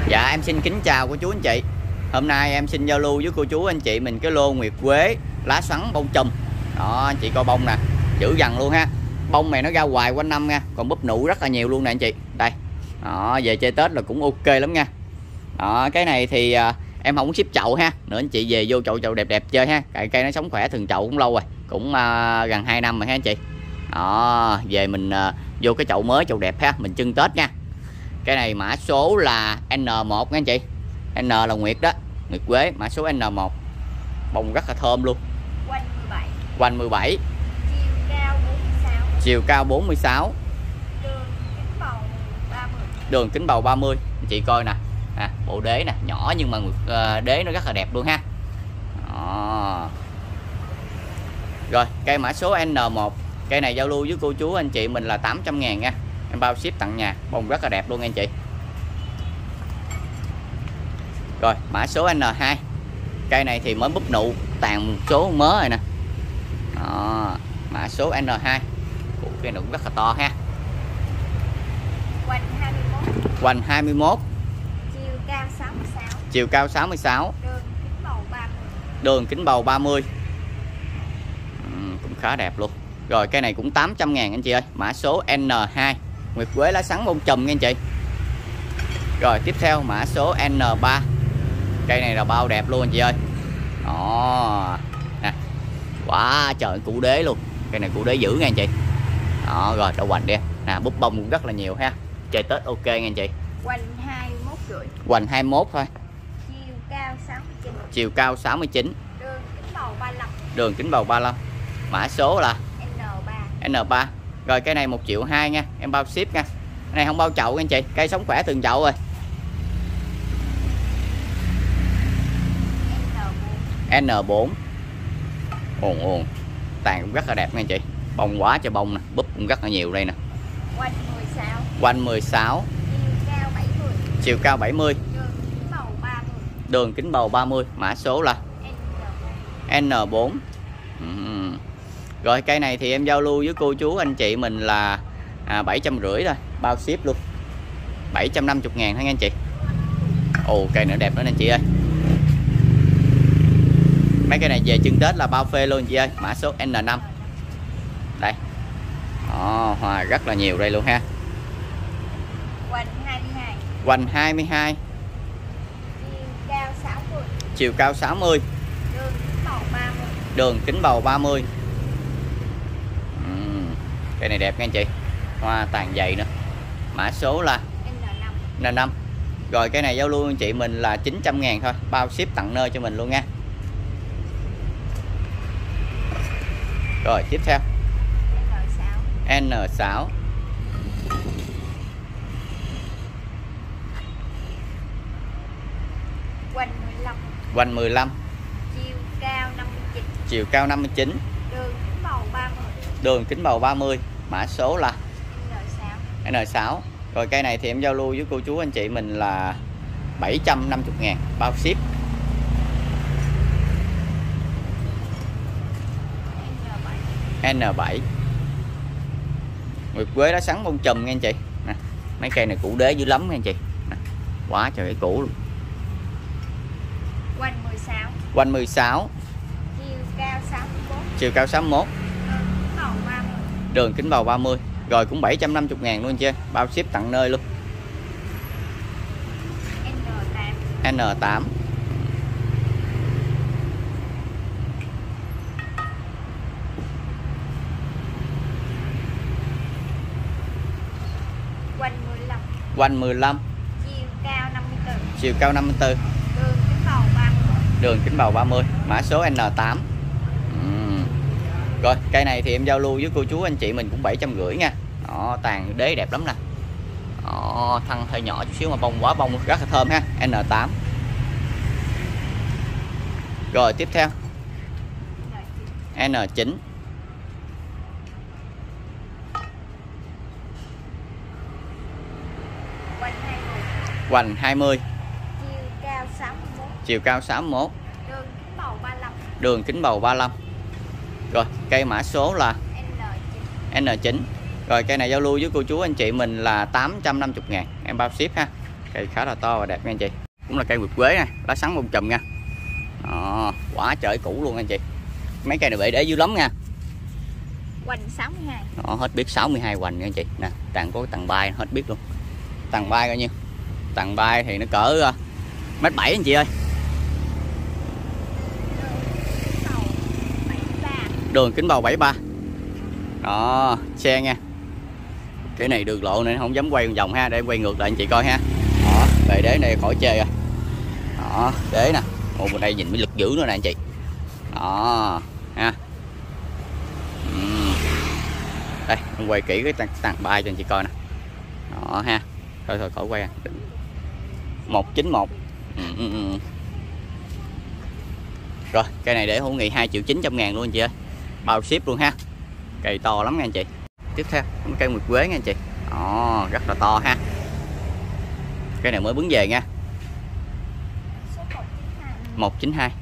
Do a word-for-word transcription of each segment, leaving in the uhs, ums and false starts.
Dạ em xin kính chào cô chú anh chị. Hôm nay em xin giao lưu với cô chú anh chị mình cái lô nguyệt quế lá xoắn bông chùm. Đó anh chị coi bông nè, dữ dằn luôn ha. Bông này nó ra hoài quanh năm nha, còn búp nụ rất là nhiều luôn nè anh chị. Đây. Đó, về chơi Tết là cũng ok lắm nha. Đó, cái này thì à, em không có ship chậu ha. Nữa anh chị về vô chậu chậu đẹp đẹp chơi ha. Cái cây nó sống khỏe thường chậu cũng lâu rồi, cũng à, gần hai năm rồi ha anh chị. Đó, về mình à, vô cái chậu mới chậu đẹp ha, mình trưng Tết nha. Cái này mã số là N một nha anh chị. N là nguyệt đó, nguyệt quế, mã số N một. Bông rất là thơm luôn. Quanh mười bảy. Quanh mười bảy. Chiều cao bốn mươi sáu. Chiều cao bốn mươi sáu. Đường kính bầu ba mươi. Đường kính bầu ba mươi. Anh chị coi nè. À, bộ đế nè, nhỏ nhưng mà uh, đế nó rất là đẹp luôn ha. Đó. Rồi, cây mã số N một. Cây này giao lưu với cô chú anh chị mình là tám trăm ngàn nha. Em bao ship tặng nhà, bông rất là đẹp luôn anh chị. Rồi mã số N hai. Cây này thì mới búp nụ, tàn một số mớ rồi nè. Đó, mã số N hai. Ủa, cây này cũng rất là to ha. Quanh hai mươi mốt. Quanh hai mươi mốt. Chiều cao sáu mươi sáu. Chiều cao sáu mươi sáu. Đường kính bầu ba mươi. Đường kính bầu ba mươi. Ừ, cũng khá đẹp luôn. Rồi cây này cũng tám trăm ngàn anh chị ơi. Mã số N hai. Nguyệt quế lá sắn bông chùm nha anh chị. Rồi tiếp theo mã số N ba. Cây này là bao đẹp luôn anh chị ơi. Đó nè. Wow, trời cụ đế luôn. Cây này cụ đế dữ nha anh chị. Đó rồi đậu hoành đi nè, búp bông cũng rất là nhiều ha. Chơi Tết ok nha anh chị. Quanh hai mươi mốt rưỡi. Hoành hai mươi mốt thôi. Chiều cao sáu mươi chín. Chiều cao sáu mươi chín. Đường kính bầu ba mươi lăm. Đường kính bầu ba mươi lăm. Mã số là N ba. N ba. Rồi cây này một triệu hai nha, em bao ship nha. Cái này không bao chậu nha anh chị, cây sống khỏe từng chậu rồi. N bốn. Ồn ồn. Tàn cũng rất là đẹp nha anh chị. Bông quá trời bông nè, búp cũng rất là nhiều đây nè. Quanh mười sáu. Quanh mười sáu. Chiều cao bảy mươi. Chiều cao bảy mươi. Đường kính bầu ba mươi. Đường kính bầu ba mươi. Mã số là N bốn. N bốn. Ừ. Rồi cây này thì em giao lưu với cô chú anh chị mình là à, bảy trăm rưỡi thôi, bao ship luôn. bảy trăm năm mươi ngàn thôi nha anh chị. Ồ cây nữa đẹp nữa nè anh chị ơi. Mấy cây này về chưng Tết là bao phê luôn anh chị ơi. Mã số N năm. Đây. Đó, hoa rất là nhiều đây luôn ha. Quanh hai mươi hai. Quanh hai mươi hai. Chiều cao sáu mươi. Chiều cao sáu mươi. Đường kính bầu ba mươi. Đường kính bầu ba mươi. uhm, Cây này đẹp nha anh chị. Hoa tàn dày nữa. Mã số là N năm. N năm. Rồi cái này giao lưu anh chị mình là chín trăm ngàn thôi, bao ship tặng nơi cho mình luôn nha. Rồi tiếp theo N sáu. N sáu. Quanh mười lăm. Quanh mười lăm. Chiều cao năm mươi chín. Chiều cao năm mươi chín. Đường kính bầu ba mươi. Đường kính bầu ba mươi. Mã số là N sáu. N sáu. Rồi cây này thì em giao lưu với cô chú anh chị mình là bảy trăm năm mươi ngàn, bao ship. N bảy. N bảy. Nguyệt quế lá sắn bông chùm nha anh chị. Nè, mấy cây này củ đế dữ lắm nha anh chị. Nè, quá trời cái củ luôn. Quanh mười sáu. Quanh mười sáu. Chiều cao sáu mươi mốt. Chiều cao sáu mươi mốt. Đường kính bầu ba mươi. Đường kính bầu ba mươi. Rồi cũng bảy trăm năm mươi ngàn luôn anh chị, bao ship tặng nơi luôn. N tám. N tám. Quanh mười lăm. Quanh mười lăm. Chiều cao năm mươi tư. Chiều cao năm mươi tư. Đường kính bầu ba mươi. Đường kính bầu ba mươi. Mã số N tám. uhm. Rồi cây này thì em giao lưu với cô chú anh chị mình cũng bảy trăm rưỡi nha. Đó, tàn đế đẹp lắm nè. Đó, thân hơi nhỏ chút xíu mà bông quá bông rất là thơm ha. N tám. Rồi tiếp theo N chín. Quanh hai mươi. Hoành hai mươi. Chiều cao sáu mươi mốt. Chiều cao sáu mươi mốt. Đường kính bầu ba mươi lăm. Đường kính bầu ba mươi lăm. Rồi cây mã số là N chín. N chín. Rồi cây này giao lưu với cô chú anh chị mình là tám trăm năm mươi ngàn, em bao ship ha. Cây khá là to và đẹp nha anh chị. Cũng là cây nguyệt quế nè, lá sắn bông chùm nha. Đó, quả trời cũ luôn anh chị. Mấy cây này bể để dữ lắm nha. Hoành sáu mươi hai. Đó, hết biết sáu mươi hai hoành nha anh chị. Nè, tàn có tầng bay hết biết luôn. Tầng bay coi nhiêu? Tầng bay thì nó cỡ uh, mét bảy anh chị ơi. Đường kính bầu bảy mươi ba. Đó, xe nha. Cái này được lộ nên không dám quay vòng ha, để quay ngược lại anh chị coi ha. Đó, bề đế này khỏi chê rồi. Đó, đế nè. Một bên đây nhìn mới lực dữ nữa nè anh chị. Đó, ha. Uhm. Đây, em quay kỹ cái tàn, tàn bay cho anh chị coi nè. Đó ha. Thôi thôi khỏi quay à. một chín một. Ừ, ừ, ừ. Rồi, cây này để Hữu Nghị hai triệu chín trăm ngàn luôn anh chị ơi. Bao ship luôn ha. Cây to lắm nha anh chị. Tiếp theo, cây nguyệt quế nha anh chị. Đó, rất là to ha. Cây này mới bứng về nha. một chín hai.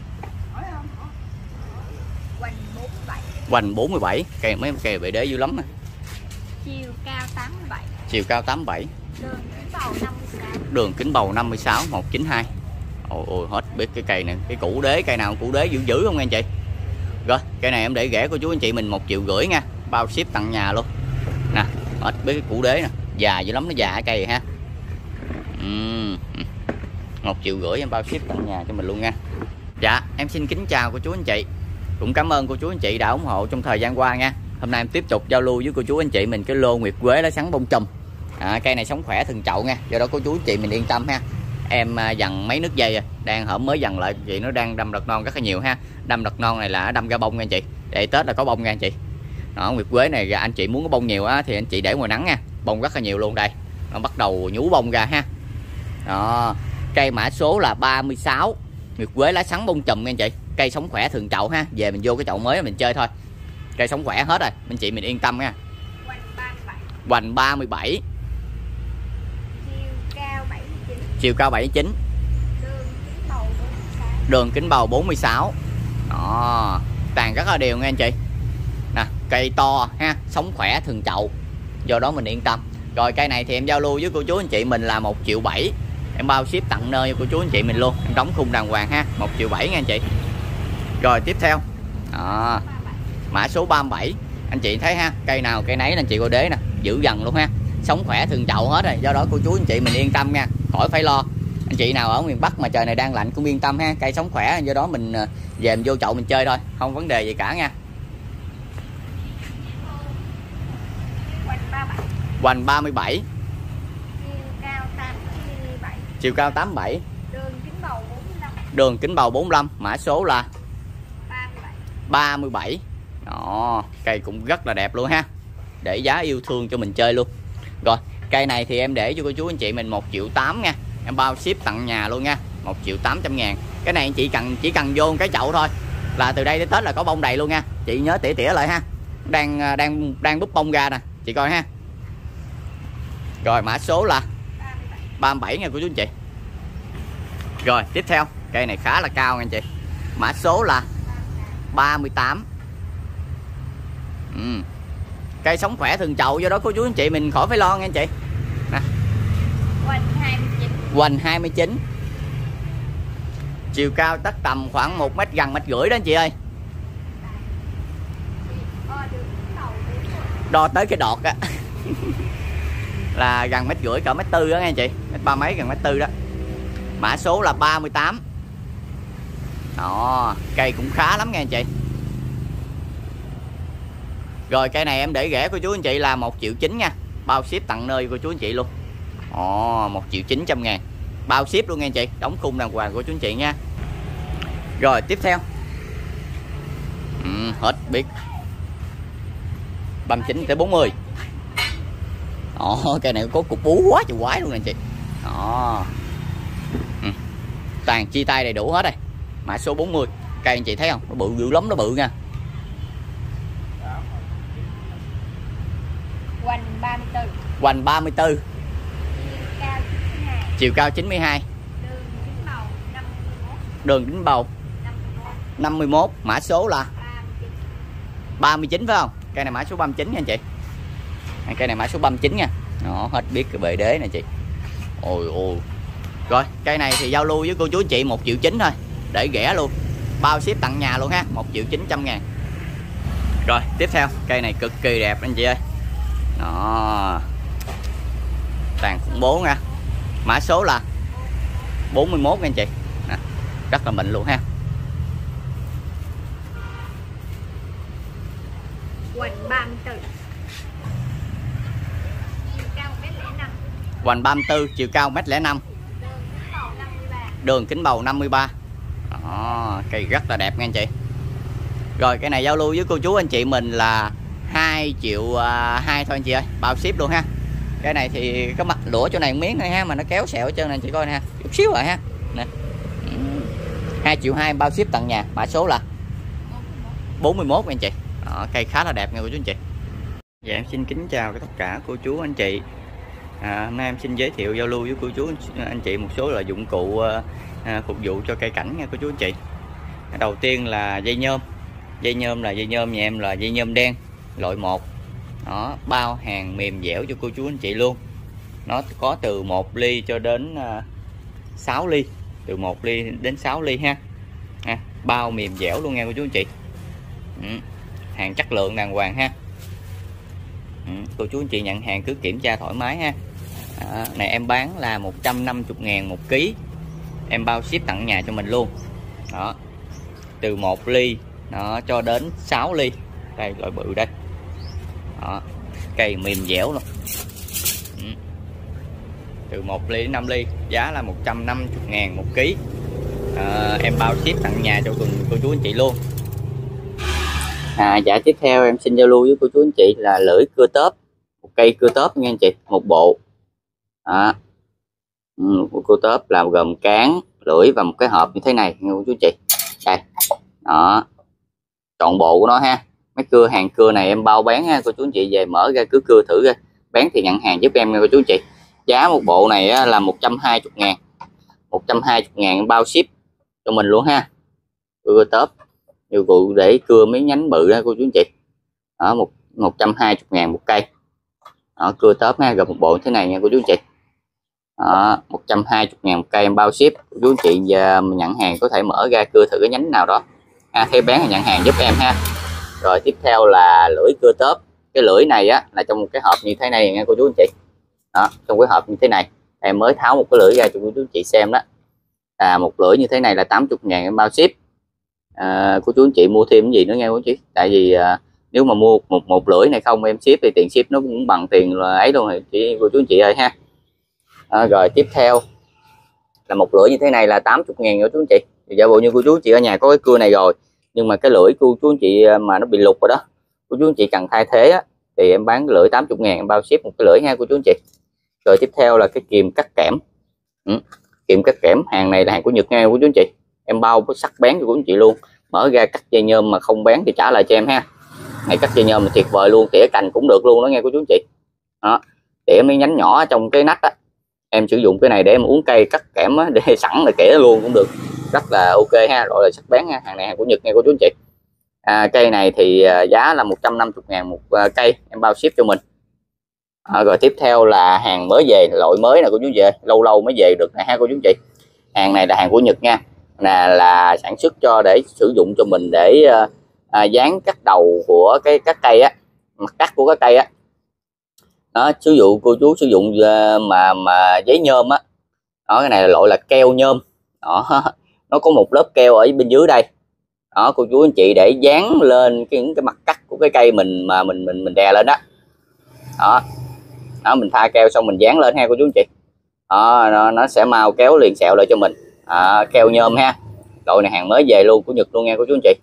Hoành bốn mươi bảy. Cây mấy cây bể đế dữ lắm nè. Chiều cao tám mươi bảy. Chiều cao tám mươi bảy. Đường kính bầu năm mươi sáu. Đường kính bầu năm mươi sáu, một chín hai. Ôi ôi hết biết cái cây này, cái củ đế, cây nào củ đế dữ dữ không anh chị. Rồi, cây này em để rẻ của chú anh chị mình một triệu rưỡi nha, bao ship tặng nhà luôn. Nè, hết biết cái củ đế nè, già dữ lắm, nó già cái cây ha. Uhm. một triệu rưỡi em bao ship tặng nhà cho mình luôn nha. Dạ, em xin kính chào cô chú anh chị. Cũng cảm ơn cô chú anh chị đã ủng hộ trong thời gian qua nha. Hôm nay em tiếp tục giao lưu với cô chú anh chị mình cái lô nguyệt quế lá sắn bông chùm. À, cây này sống khỏe thường chậu nha, do đó cô chú anh chị mình yên tâm ha. Em dằn mấy nước dây à, đang hở mới dằn lại chị, nó đang đâm đợt non rất là nhiều ha. Đâm đợt non này là đâm ra bông nha anh chị, để Tết là có bông nha anh chị. Đó, nguyệt quế này anh chị muốn có bông nhiều á thì anh chị để ngoài nắng nha, bông rất là nhiều luôn. Đây nó bắt đầu nhú bông ra ha. Đó, cây mã số là ba mươi sáu, nguyệt quế lá sắn bông chùm nha anh chị. Cây sống khỏe thường chậu ha, về mình vô cái chậu mới mình chơi thôi. Cây sống khỏe hết rồi, anh chị mình yên tâm nha. Hoành ba mươi bảy. Chiều cao bảy mươi chín. Đường kính bầu bốn mươi sáu. Đó, tàn rất là đều nha anh chị. Nè, cây to ha, sống khỏe thường chậu, do đó mình yên tâm. Rồi cây này thì em giao lưu với cô chú anh chị mình là một triệu bảy, em bao ship tặng nơi cho cô chú anh chị mình luôn, em đóng khung đàng hoàng ha, một triệu bảy nha anh chị. Rồi tiếp theo, đó, mã số ba mươi bảy. Anh chị thấy ha, cây nào cây nấy anh chị coi đế nè, giữ dần luôn ha, sống khỏe thường chậu hết rồi, do đó cô chú anh chị mình yên tâm nha, khỏi phải lo. Anh chị nào ở miền Bắc mà trời này đang lạnh cũng yên tâm ha, cây sống khỏe, do đó mình về mình vô chậu mình chơi thôi, không vấn đề gì cả nha. Hoành ba mươi bảy. Chiều cao tám mươi bảy. Đường kính bầu bốn mươi lăm. Đường kính bầu bốn mươi lăm, mã số là ba mươi bảy. Đó, cây cũng rất là đẹp luôn ha, để giá yêu thương cho mình chơi luôn. Rồi, cây này thì em để cho cô chú anh chị mình một triệu tám nha, em bao ship tặng nhà luôn nha, một triệu tám trăm ngàn. Cái này anh chị cần chỉ cần vô cái chậu thôi là từ đây đến Tết là có bông đầy luôn nha. Chị nhớ tỉa tỉa lại ha, đang đang đang búp bông ra nè, chị coi ha. Rồi mã số là ba mươi bảy nha cô chú anh chị. Rồi tiếp theo, cây này khá là cao nha anh chị, mã số là ba mươi tám. Ừ. Cây sống khỏe thường chậu, do đó cô chú anh chị mình khỏi phải lo nha anh chị. Nè. Hoành hai mươi chín. Hoành hai mươi chín. Chiều cao tất tầm khoảng một mét, gần mét rưỡi đó anh chị ơi. Đo tới cái đọt á là gần mét rưỡi, cỡ mét tư đó nha anh chị, mét ba mấy, gần mét tư đó. Mã số là ba mươi tám. Đó, cây cũng khá lắm nha anh chị. Rồi cây này em để rẻ của chú anh chị là một triệu chín nha, bao ship tặng nơi của chú anh chị luôn. Ồ, một triệu chín trăm ngàn, bao ship luôn nha anh chị, đóng khung đàng hoàng của chú anh chị nha. Rồi tiếp theo, ừ, hết biết ba mươi chín tới bốn mươi. Ồ, cây này có cục bú quá trời quái luôn nè anh chị. Đó, ừ, toàn chia tay đầy đủ hết đây. Mã số bốn mươi. Cây anh chị thấy không, nó bự dữ lắm, nó bự nha. Hoành ba mươi tư. Hoành ba mươi tư. Chiều cao chín mươi hai. Chiều cao chín mươi hai. Đường kính bầu năm mươi mốt. Đường kính bầu năm mươi mốt. Mã số là ba mươi chín phải không? Cây này mã số ba mươi chín nha anh chị. Cây này mã số ba mươi chín nha. Đó, hết biết cái bề đế nè chị. Ôi ôi. Rồi cây này thì giao lưu với cô chú anh chị một triệu chín thôi, để rẻ luôn, bao ship tặng nhà luôn ha, một triệu chín trăm ngàn. Rồi tiếp theo cây này cực kỳ đẹp anh chị ơi, đó, tàn khủng bố nha, mã số là bốn mươi mốt anh chị. Nè, rất là mịn luôn ha. Hoành ba mươi tư, chiều cao một mét lẻ năm. Hoành ba mươi tư, chiều cao một mét lẻ năm, đường kính bầu năm mươi ba. Đó, cây rất là đẹp nha anh chị. Rồi cái này giao lưu với cô chú anh chị mình là hai triệu hai thôi anh chị ơi, bao ship luôn ha. Cái này thì có mặt lũa chỗ này miếng này ha, mà nó kéo sẹo trên này chị coi nè ha, chút xíu rồi ha. Nè, hai triệu hai bao ship tặng nhà, mã số là bốn mươi mốt anh chị. Đó, cây khá là đẹp nha cô chú anh chị. Dạ em xin kính chào tất cả cô chú anh chị. À, hôm nay em xin giới thiệu giao lưu với cô chú anh chị một số là dụng cụ à, phục vụ cho cây cảnh nha cô chú anh chị. Đầu tiên là dây nhôm. Dây nhôm là dây nhôm nhà em là dây nhôm đen loại một. Đó, bao hàng mềm dẻo cho cô chú anh chị luôn. Nó có từ một ly cho đến uh, sáu ly, từ một ly đến sáu ly ha. Ha, bao mềm dẻo luôn nha cô chú anh chị. Ừ, hàng chất lượng đàng hoàng ha. Ừ, cô chú anh chị nhận hàng cứ kiểm tra thoải mái ha. À, này em bán là một trăm năm mươi ngàn một ký, em bao ship tặng nhà cho mình luôn. Đó, từ một ly đó cho đến sáu ly. Đây loại bự đây. Đó, cây mềm dẻo luôn. Ừ, từ một ly đến năm ly, giá là một trăm năm mươi ngàn một ký. À, em bao ship tặng nhà cho cô chú anh chị luôn. À, dạ tiếp theo em xin giao lưu với cô chú anh chị là lưỡi cưa tớp, một cây cưa tớp nha anh chị, một bộ. Đó, một cưa tớp là gồm cán, lưỡi và một cái hộp như thế này nha cô chú anh chị. Đây, đó, trọn bộ của nó ha. Mấy cưa hàng cưa này em bao bán ha cô chú anh chị, về mở ra cứ cưa thử ra, bán thì nhận hàng giúp em nha cô chú anh chị. Giá một bộ này á, là một trăm hai mươi ngàn, một trăm hai mươi ngàn bao ship cho mình luôn ha. Cưa tớp dụng cụ để cưa mấy nhánh bự đó cô chú anh chị. Đó, một một trăm hai mươi ngàn một cây. Đó, cưa tớp ha, gặp một bộ như thế này nha cô chú anh chị. Đó, một trăm hai mươi ngàn một cây em bao ship. Cô chú anh chị giờ nhận hàng có thể mở ra cưa thử cái nhánh nào đó. À, theo bán thì nhận hàng giúp em ha. Rồi tiếp theo là lưỡi cưa tớp. Cái lưỡi này á là trong một cái hộp như thế này nha cô chú anh chị. Đó, trong cái hộp như thế này em mới tháo một cái lưỡi ra cho cô chú anh chị xem đó. À, một lưỡi như thế này là tám mươi ngàn em bao ship. À, cô chú anh chị mua thêm cái gì nữa nghe cô chú, tại vì à, nếu mà mua một một lưỡi này không em ship thì tiền ship nó cũng bằng tiền là ấy luôn rồi chị cô chú anh chị ơi ha. À, rồi tiếp theo là một lưỡi như thế này là tám mươi ngàn của chú anh chị. Thì giả bộ như cô chú anh chị ở nhà có cái cưa này rồi, nhưng mà cái lưỡi cô chú anh chị mà nó bị lục rồi đó, cô chú anh chị cần thay thế á, thì em bán cái lưỡi tám mươi ngàn em bao ship một cái lưỡi ha cô chú anh chị. Rồi tiếp theo là cái kìm cắt kẽm. Ừ, kìm cắt kẽm hàng này là hàng của Nhật nha cô chú anh chị, em bao có sắc bén cho cô chú anh chị luôn. Mở ra cắt dây nhôm mà không bén thì trả lại cho em ha. Này cắt dây nhôm là tuyệt vời luôn, tỉa cành cũng được luôn đó nghe cô chú anh chị. Đó, tỉa mấy nhánh nhỏ trong cái nách á, em sử dụng cái này để em uống cây cắt kẽm á, để sẵn là kẻ luôn cũng được, rất là ok ha. Rồi là sắc bén ha, hàng này hàng của Nhật nghe cô chú anh chị. À, cây này thì giá là một trăm năm mươi ngàn một cây, em bao ship cho mình. À, rồi tiếp theo là hàng mới về, loại mới nè cô chú về, lâu lâu mới về được nè ha cô chú anh chị. Hàng này là hàng của Nhật nha, là là sản xuất cho để sử dụng cho mình để à, dán cắt đầu của cái các cây á, mặt cắt của các cây á. Đó, sử dụng cô chú sử dụng mà mà giấy nhôm á. Đó, cái này là loại là keo nhôm. Đó, nó có một lớp keo ở bên dưới đây. Đó, cô chú anh chị để dán lên cái những cái mặt cắt của cái cây mình mà mình mình mình đè lên đó. Đó, đó mình pha keo xong mình dán lên ha cô chú anh chị. Đó, nó, nó sẽ mau kéo liền sẹo lại cho mình. À, keo nhôm ha, loại này hàng mới về luôn của Nhật luôn nha cô chú anh chị.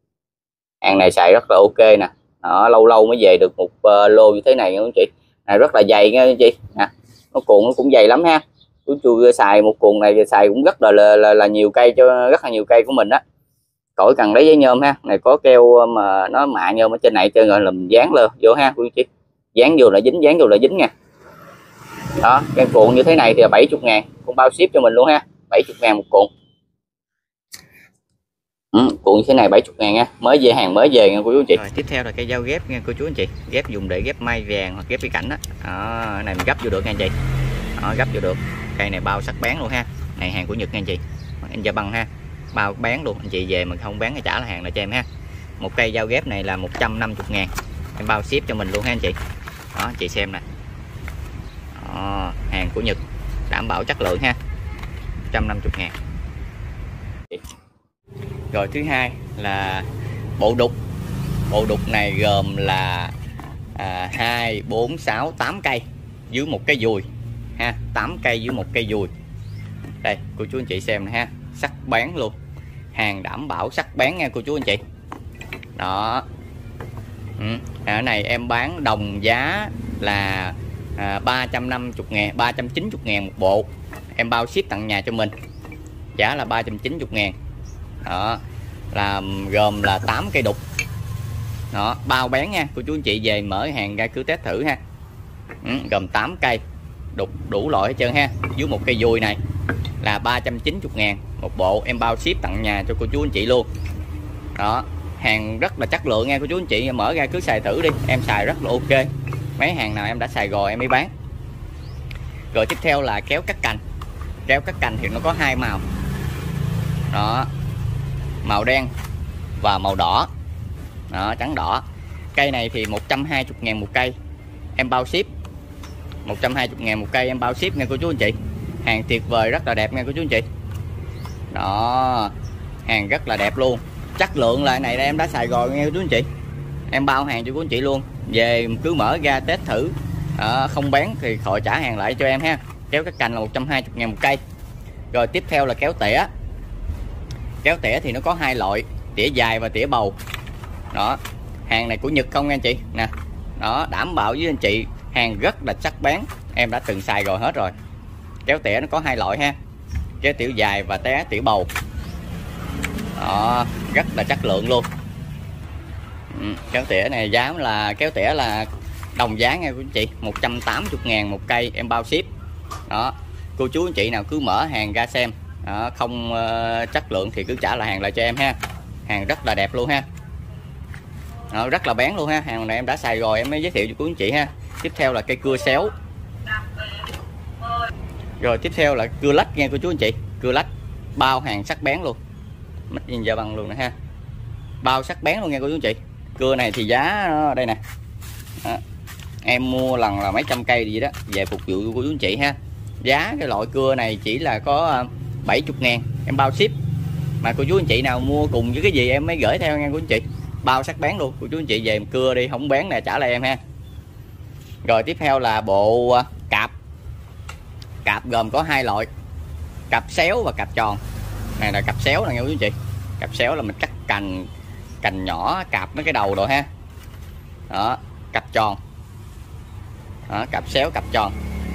Hàng này xài rất là ok nè. Đó, lâu lâu mới về được một uh, lô như thế này nha cô chú anh chị. Này rất là dày nha anh chị. Nè, nó cuộn nó cũng dày lắm ha. Chú chú xài một cuộn này xài cũng rất là là, là là nhiều cây, cho rất là nhiều cây của mình đó. Khỏi cần lấy giấy nhôm ha. Này có keo mà nó mạ nhôm ở trên này chơi rồi là mình dán lên vô ha cô chú chị. Dán vô là dính, dán vô là dính nha. Đó, cái cuộn như thế này thì là bảy mươi ngàn, cũng bao ship cho mình luôn ha. bảy mươi ngàn một cuộn. Ừ, cuộn như thế này bảy mươi ngàn nha, mới về hàng mới về nha cô chú anh chị. Rồi, tiếp theo là cây dao ghép nha cô chú anh chị, ghép dùng để ghép mai vàng hoặc ghép cây cảnh đó. Đó, này mình gấp vô được nha anh chị. Đó, gấp vô được. Cây này bao sắc bén luôn ha. Này hàng của Nhật nha anh chị, anh Gia Băng ha, bao bán luôn. Anh chị về mà không bán thì trả là hàng lại cho em ha. Một cây dao ghép này là một trăm năm mươi ngàn, em bao ship cho mình luôn ha anh chị. Đó anh chị xem nè. Đó, hàng của Nhật đảm bảo chất lượng ha, một trăm năm mươi ngàn. Rồi thứ hai là bộ đục. Bộ đục này gồm là à, hai, bốn, sáu, tám cây dưới một cây dùi ha, tám cây dưới một cây dùi. Đây cô chú anh chị xem nè ha, sắc bén luôn, hàng đảm bảo sắc bén nha cô chú anh chị. Đó. Ừ. Ở này em bán đồng giá là à, ba trăm năm mươi ngàn, ba trăm chín mươi ngàn một bộ, em bao ship tặng nhà cho mình, giá là ba trăm chín mươi ngàn. Đó là gồm là tám cây đục. Đó, bao bán nha cô chú anh chị, về mở hàng ra cứ test thử ha. Ừ, gồm tám cây đục đủ loại hết trơn ha, dưới một cây dùi này là ba trăm chín mươi ngàn một bộ, em bao ship tặng nhà cho cô chú anh chị luôn. Đó, hàng rất là chất lượng nha cô chú anh chị, mở ra cứ xài thử đi, em xài rất là ok. Mấy hàng nào em đã xài rồi em mới bán. Rồi tiếp theo là kéo cắt cành. Kéo cắt cành thì nó có hai màu. Đó, màu đen và màu đỏ. Đó, trắng đỏ. Cây này thì một trăm hai mươi ngàn một cây, em bao ship. Một trăm hai mươi ngàn một cây em bao ship nha cô chú anh chị. Hàng tuyệt vời, rất là đẹp nha cô chú anh chị. Đó, hàng rất là đẹp luôn, chất lượng là này em đã xài rồi nha cô chú anh chị. Em bao hàng cho cô anh chị luôn, về cứ mở ra test thử. À, không bán thì khỏi trả hàng lại cho em ha. Kéo cắt cành là một trăm hai mươi ngàn một cây. Rồi tiếp theo là kéo tỉa. Kéo tỉa thì nó có hai loại, tỉa dài và tỉa bầu. Đó, hàng này của Nhật không nha anh chị nè. Đó, đảm bảo với anh chị hàng rất là sắc bén, em đã từng xài rồi hết rồi. Kéo tỉa nó có hai loại ha, kéo tỉa dài và té tỉa bầu. Đó, rất là chất lượng luôn. Ừ, kéo tỉa này giá là kéo tỉa là đồng giá nha cô anh chị, một trăm tám mươi ngàn một cây, em bao ship. Đó, cô chú anh chị nào cứ mở hàng ra xem. Đó, không uh, chất lượng thì cứ trả lại hàng lại cho em ha. Hàng rất là đẹp luôn ha. Đó, rất là bén luôn ha, hàng này em đã xài rồi em mới giới thiệu cho cô anh chị ha. Tiếp theo là cây cưa xéo. Rồi tiếp theo là cưa lách nha cô chú anh chị, cưa lách bao hàng sắc bén luôn, mất in Gia Băng luôn nè ha, bao sắc bén luôn nha cô chú anh chị. Cưa này thì giá đây nè. Đó, em mua lần là mấy trăm cây gì đó về phục vụ của cô chú anh chị ha. Giá cái loại cưa này chỉ là có bảy mươi ngàn, em bao ship. Mà cô chú anh chị nào mua cùng với cái gì em mới gửi theo nha cô anh chị, bao sắc bén luôn. Cô chú anh chị về cưa đi, không bán nè trả lại em ha. Rồi tiếp theo là bộ cạp. Cạp gồm có hai loại, cạp xéo và cạp tròn. Này là cạp xéo nè nha quý anh chị. Cạp xéo là mình cắt cành cành nhỏ, cạp mấy cái đầu rồi ha. Đó, cạp tròn. Đó, cạp xéo, cạp tròn.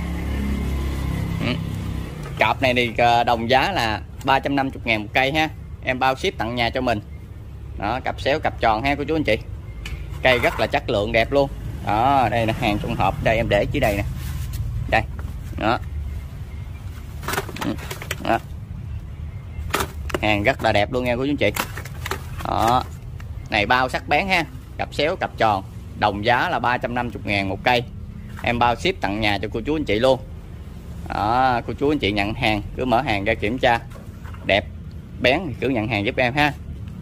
Ừ. Cạp này thì đồng giá là ba trăm năm mươi ngàn một cây ha, em bao ship tặng nhà cho mình. Đó, cạp xéo, cạp tròn ha cô chú anh chị. Cây rất là chất lượng đẹp luôn. Đó, đây là hàng trong hộp, đây em để dưới đây nè. Đây. Đó. Đó. Hàng rất là đẹp luôn nha cô chú anh chị. Đó. Này bao sắc bén ha, cặp xéo cặp tròn, đồng giá là ba trăm năm mươi ngàn một cây, em bao ship tặng nhà cho cô chú anh chị luôn. Đó, cô chú anh chị nhận hàng cứ mở hàng ra kiểm tra đẹp bén thì cứ nhận hàng giúp em ha.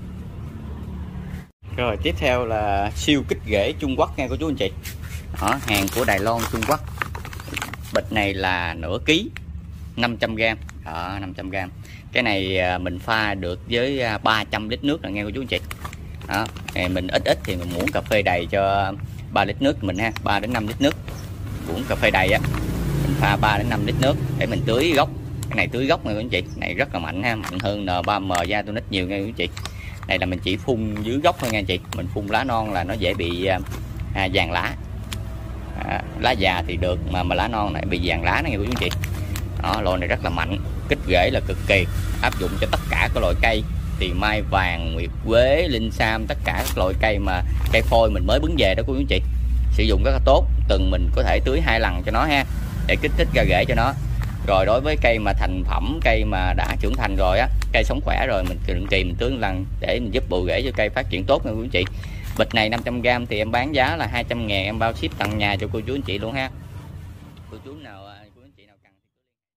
Rồi tiếp theo là siêu kích rễ Trung Quốc nha cô chú anh chị. Đó, hàng của Đài Loan Trung Quốc. Bịch này là nửa ký, năm trăm gam. Đó, năm trăm gam. Cái này mình pha được với ba trăm lít nước là nghe cô chú anh chị. Đó, mình ít ít thì mình muỗng cà phê đầy cho ba lít nước mình ha, ba đến năm lít nước. Muỗng cà phê đầy á, mình pha ba đến năm lít nước để mình tưới gốc. Cái này tưới gốc nha cô anh chị. Này rất là mạnh ha, mạnh hơn N ba M Gia-Tonic nhiều nha cô anh chị. Này là mình chỉ phun dưới gốc thôi nha anh chị. Mình phun lá non là nó dễ bị à, vàng lá. À, lá già thì được mà mà lá non này bị vàng lá này cô chú anh chị. Đó, loại này rất là mạnh, kích rễ là cực kỳ, áp dụng cho tất cả các loại cây, thì mai vàng, nguyệt quế, linh sam, tất cả các loại cây mà cây phôi mình mới bứng về đó cô chú anh chị. Sử dụng rất là tốt, từng mình có thể tưới hai lần cho nó ha, để kích thích ra rễ cho nó. Rồi đối với cây mà thành phẩm, cây mà đã trưởng thành rồi á, cây sống khỏe rồi, mình định kỳ mình tưới một lần để mình giúp bộ rễ cho cây phát triển tốt nha cô chú anh chị. Bịch này năm trăm gam thì em bán giá là hai trăm ngàn, em bao ship tặng nhà cho cô chú anh chị luôn ha. Cô chú nào